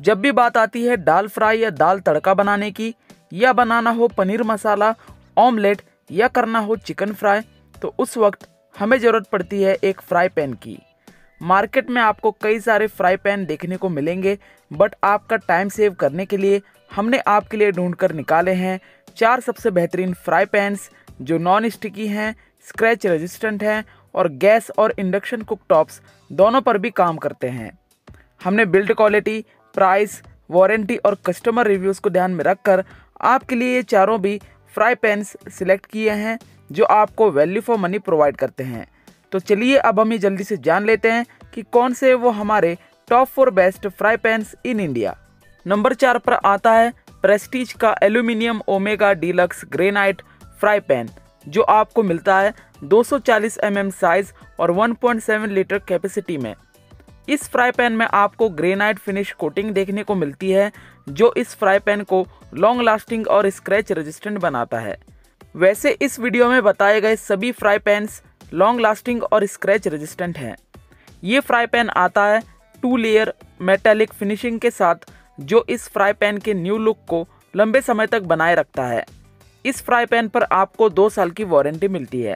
जब भी बात आती है दाल फ्राई या दाल तड़का बनाने की, या बनाना हो पनीर मसाला, ऑमलेट या करना हो चिकन फ्राई, तो उस वक्त हमें ज़रूरत पड़ती है एक फ्राई पैन की। मार्केट में आपको कई सारे फ्राई पैन देखने को मिलेंगे, बट आपका टाइम सेव करने के लिए हमने आपके लिए ढूंढ कर निकाले हैं 4 सबसे बेहतरीन फ्राई पैन्स जो नॉन स्टिकी हैं, स्क्रैच रेजिस्टेंट हैं और गैस और इंडक्शन कुकटॉप्स दोनों पर भी काम करते हैं। हमने बिल्ड क्वालिटी, प्राइस, वारंटी और कस्टमर रिव्यूज़ को ध्यान में रखकर आपके लिए ये चारों भी फ्राई पैन्स सिलेक्ट किए हैं जो आपको वैल्यू फॉर मनी प्रोवाइड करते हैं। तो चलिए अब हम ये जल्दी से जान लेते हैं कि कौन से वो हमारे top 4 best fry pans in India. Number 4 पर आता है प्रेस्टीज का aluminium Omega deluxe granite fry pan, जो आपको मिलता है 240 mm साइज और 1.7 लीटर कैपेसिटी में। इस फ्राई पैन में आपको ग्रेनाइट फिनिश कोटिंग देखने को मिलती है जो इस फ्राई पैन को लॉन्ग लास्टिंग और स्क्रैच रेजिस्टेंट बनाता है। वैसे इस वीडियो में बताए गए सभी फ्राई पैन्स लॉन्ग लास्टिंग और स्क्रैच रेजिस्टेंट हैं। ये फ्राई पैन आता है 2 लेयर मेटालिक फिनिशिंग के साथ जो इस फ्राई पैन के न्यू लुक को लंबे समय तक बनाए रखता है। इस फ्राई पैन पर आपको 2 साल की वारंटी मिलती है।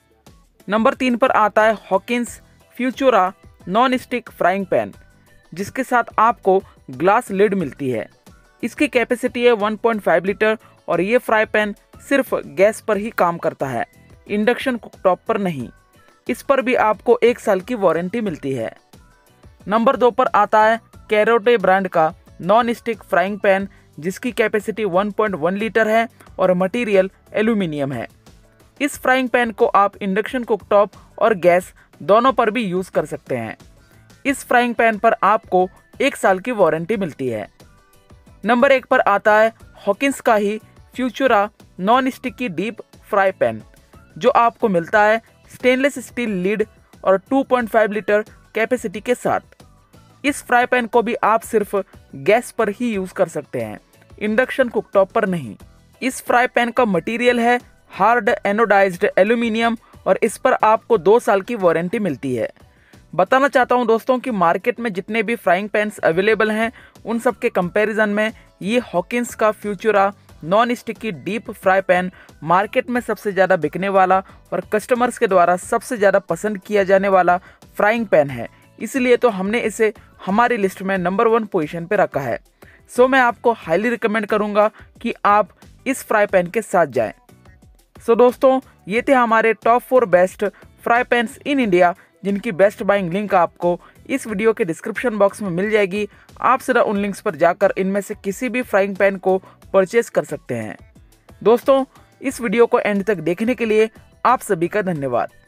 नंबर 3 पर आता है Hawkins Futura non stick frying pan, जिसके साथ आपको ग्लास लिड मिलती है। इसकी कैपेसिटी है 1.5 लीटर और ये फ्राई पैन सिर्फ गैस पर ही काम करता है, इंडक्शन कुकटॉप पर नहीं। इस पर भी आपको 1 साल की वारंटी मिलती है। नंबर 2 पर आता है कैरोटे ब्रांड का नॉन स्टिक फ्राइंग पैन, जिसकी कैपेसिटी 1.1 लीटर है और मटेरियल एल्यूमिनियम है। इस फ्राइंग पैन को आप इंडक्शन कुकटॉप और गैस दोनों पर भी यूज़ कर सकते हैं। इस फ्राइंग पैन पर आपको 1 साल की वारंटी मिलती है। नंबर 1 पर आता है हॉकिंस का ही Futura non sticky deep fry pan, जो आपको मिलता है स्टेनलेस स्टील लीड और 2.5 लीटर कैपेसिटी के साथ। इस फ्राई पैन को भी आप सिर्फ गैस पर ही यूज़ कर सकते हैं, इंडक्शन कुकटॉप पर नहीं। इस फ्राई पैन का मटेरियल है हार्ड एनोडाइज्ड एल्यूमिनियम और इस पर आपको 2 साल की वारंटी मिलती है। बताना चाहता हूं दोस्तों कि मार्केट में जितने भी फ्राइंग पैन्स अवेलेबल हैं उन सब के कंपैरिजन में ये हॉकिंस का Futura non sticky deep fry pan market में सबसे ज़्यादा बिकने वाला और कस्टमर्स के द्वारा सबसे ज़्यादा पसंद किया जाने वाला फ्राइंग पैन है। इसलिए तो हमने इसे हमारी लिस्ट में नंबर 1 पोजीशन पे रखा है। सो मैं आपको हाईली रिकमेंड करूँगा कि आप इस फ्राई पैन के साथ जाएं। सो दोस्तों, ये थे हमारे top 4 best fry pans in India, जिनकी बेस्ट बाइंग लिंक आपको इस वीडियो के डिस्क्रिप्शन बॉक्स में मिल जाएगी। आप सीधा उन लिंक्स पर जाकर इनमें से किसी भी फ्राइंग पैन को परचेस कर सकते हैं। दोस्तों, इस वीडियो को एंड तक देखने के लिए आप सभी का धन्यवाद।